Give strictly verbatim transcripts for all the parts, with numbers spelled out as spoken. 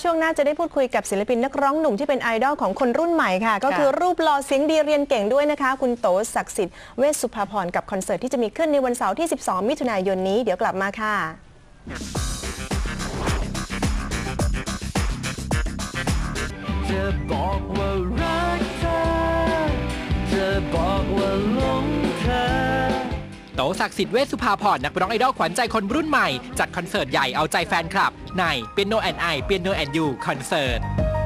ช่วงหน้าจะได้พูดคุยกับศิลปินนักร้องหนุ่มที่เป็นไอดอลของคนรุ่นใหม่ค่ะก็คือรูปหล่อเสียงดีเรียนเก่งด้วยนะคะคุณโตศักดิ์สิทธิ์เวชสุภาพรกับคอนเสิร์ตที่จะมีขึ้นในวันเสาร์ที่สิบสองมิถุนายนนี้เดี๋ยวกลับมาค่ะจะบอกว่ารักเธอจะบอกว่าหลงเธอโตศักดิ์สิทธิ์เวชสุภาพรนักร้องไอดอลขวัญใจคนรุ่นใหม่จัดคอนเสิร์ตใหญ่เอาใจแฟนคลับในเปียโนแอนด์ไอเปียโนแอนด์ยูคอนเสิร์ต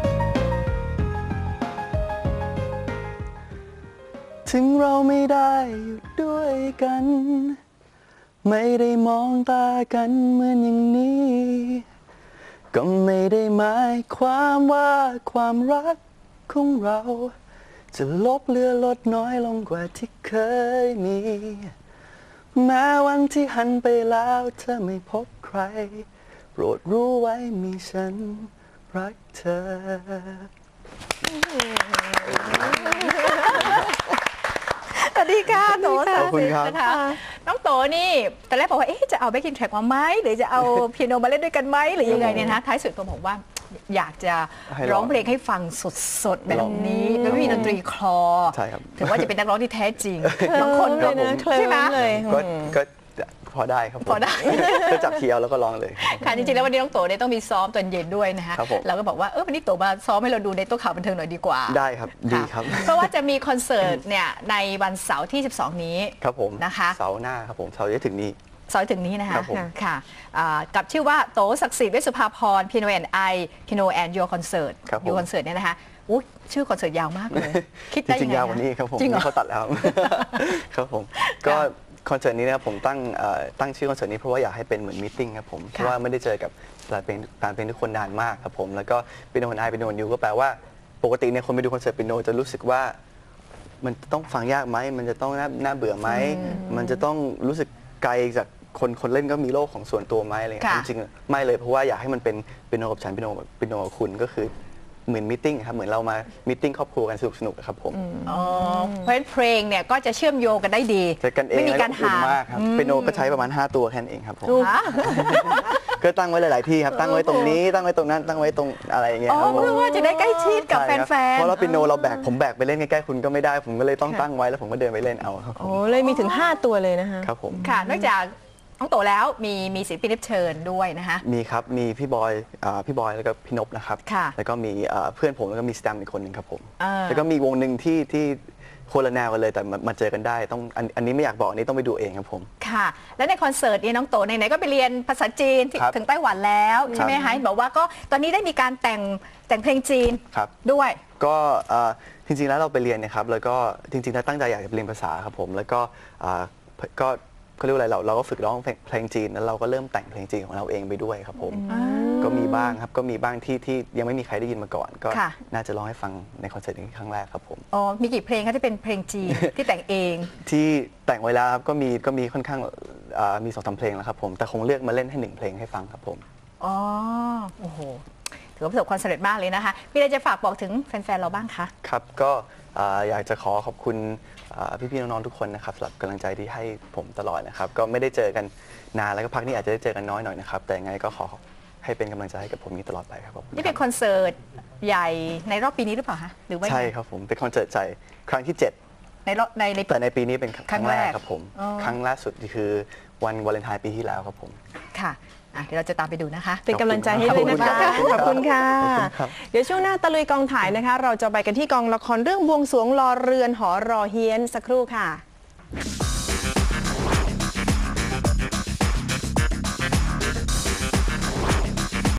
ถึงเราไม่ได้อยู่ด้วยกันไม่ได้มองตากันเหมือนอย่างนี้ก็ไม่ได้หมายความว่าความรักของเราจะลบเลือนลดน้อยลงกว่าที่เคยมีแม้วันที่หันไปแล้วเธอไม่พบใครโปรดรู้ไว้มีฉันรักเธอสวัสดีค่ะโตศักดิ์สิทธิ์ขอบคุณครับนะคะน้องโตนี่ตอนแรกบอกว่าเอ๊ะจะเอาแบ็คกิ้งแทร็กมาไหมหรือจะเอาเปียโนมาเล่นด้วยกันไหมหรือยังไงเนี่ยนะท้ายสุดโตบอกว่าอยากจะร้องเพลงให้ฟังสดๆแบบนี้ไม่มีดนตรีคลอถือว่าจะเป็นนักร้องที่แท้จริงบางคนเลยนะใช่ไหมเลยก็พอได้ครับพอได้ก็จับเคียวแล้วก็ร้องเลยค่ะจริงๆแล้ววันนี้น้องโตเนี่ยต้องมีซ้อมตอนเย็นด้วยนะคะเราก็บอกว่าเออวันนี้โตมาซ้อมให้เราดูในโต๊ะข่าวบันเทิงหน่อยดีกว่าได้ครับดีครับเพราะว่าจะมีคอนเสิร์ตเนี่ยในวันเสาร์ที่สิบสองนี้ครับผมนะคะเสาร์หน้าครับผมเสาร์ที่ถึงนี้เสาร์ถึงนี้นะคะค่ะกับชื่อว่าโตศักดิ์สิทธิ์เวชสุภาพร Piano and I Piano and Your Concert ยูคอนเสิร์ตเนี่ยนะคะอู้ชื่อคอนเสิร์ตยาวมากเลยคิดได้ยังไงจริงยาวกว่านี้ครับผมเขาตัดแล้วครับผมก็คอนเสิร์ตนี้นะครับผมตั้งตั้งชื่อคอนเสิร์ตนี้เพราะว่าอยากให้เป็นเหมือนมีตติ้งครับผมเพราะว่าไม่ได้เจอกับแฟนเพลงแฟนเพลงทุกคนนานมากครับผมแล้วก็เป็นโนนไอเป็นโนนยูก็แปลว่าปกติเนี่ยคนไปดูคอนเสิร์ตเป็นโนจะรู้สึกว่ามันต้องฟังยากไหมมันจะต้องน่าเบื่อไหมมันจะต้องรู้สึกไกลจากคนคนเล่นก็มีโลกของส่วนตัวไหมอะไรจริงๆไม่เลยเพราะว่าอยากให้มันเป็นเป็นโนกับฉันเป็นโนเป็นโนกับคุณก็คือเหมือนมีตติ้งครับเหมือนเรามามีตติ้งครอบครัวกันสนุกสนุกครับผมอ๋อเพราะฉะนั้นเพลงเนี่ยก็จะเชื่อมโยงกันได้ดีไม่มีการห่างมากครับเป็นโนก็ใช้ประมาณห้าตัวแค่นั้นเองครับผมก็ตั้งไว้หลายๆที่ครับตั้งไว้ตรงนี้ตั้งไว้ตรงนั้นตั้งไว้ตรงอะไรอย่างเงี้ยเพื่อว่าจะได้ใกล้ชิดกับแฟนๆเพราะเราเป็นโนเราแบกผมแบกไปเล่นใกล้ๆคุณก็ไม่ได้ผมก็เลยต้องตั้งไว้แล้วผมก็เดินไปเล่นเอาครับโอ้เลยมีถึงห้าตัวเลยนะคะครับผมค่ะนอกจากน้องโตแล้วมีมีศิลปินรับเชิญด้วยนะคะมีครับมีพี่บอยพี่บอยแล้วก็พี่นพนะครับแล้วก็มีเพื่อนผมแล้วก็มีสแตมอีกคนหนึ่งครับผมแล้วก็มีวงหนึ่งที่ที่คนละแนวกันเลยแต่มาเจอกันได้ต้องอันนี้ไม่อยากบอกอันนี้ต้องไปดูเองครับผมค่ะและในคอนเสิร์ตนี้น้องโตไหนๆก็ไปเรียนภาษาจีนถึงไต้หวันแล้วใช่ไหมคะบอกว่าก็ตอนนี้ได้มีการแต่งแต่งเพลงจีนด้วยก็จริงๆแล้วเราไปเรียนนะครับแล้วก็จริงๆแล้วตั้งใจอยากจะเรียนภาษาครับผมแล้วก็ก็เขาเรียกว่าอะไรเราเราก็ฝึกร้องเพลงจีนแล้วเราก็เริ่มแต่งเพลงจีนของเราเองไปด้วยครับผมก็มีบ้างครับก็มีบ้างที่ที่ยังไม่มีใครได้ยินมาก่อนก็น่าจะร้องให้ฟังในคอนเสิร์ตนี้ครั้งแรกครับผมอ๋อมีกี่เพลงคะที่เป็นเพลงจีนที่แต่งเองที่แต่งไว้แล้วครับก็มีก็มีค่อนข้างมีสองสามเพลงแล้วครับผมแต่คงเลือกมาเล่นให้หนึ่งเพลงให้ฟังครับผมอ๋อโอ้โหถือว่าประสบความสำเร็จมากเลยนะคะมีอะไรจะฝากบอกถึงแฟนๆเราบ้างคะครับก็อยากจะขอขอบคุณพี่ๆน้องๆทุกคนนะครับสำหรับกำลังใจที่ให้ผมตลอดนะครับก็ไม่ได้เจอกันนานแล้วก็พักนี้อาจจะได้เจอกันน้อยหน่อยนะครับแต่ยังไงก็ขอให้เป็นกำลังใจให้กับผมนี้ตลอดไปครับผมนี่เป็นคอนเสิร์ตใหญ่ในรอบปีนี้หรือเปล่าคะหรือว่าใช่ครับผมเป็นคอนเสิร์ตใหญ่ครั้งที่เจ็ดในรอบในแต่ในปีนี้เป็นครั้งแรกครับผมครั้งล่าสุดคือวันวาเลนไทน์ปีที่แล้วครับผมค่ะเดี๋ยวเราจะตามไปดูนะคะเป็นกำลังใจให้เลยนะคะขอบคุณค่ะเดี๋ยวช่วงหน้าตะลุยกองถ่ายนะคะเราจะไปกันที่กองละครเรื่องบวงสรวงรอเรือนหอรอเฮียนสักครู่ค่ะ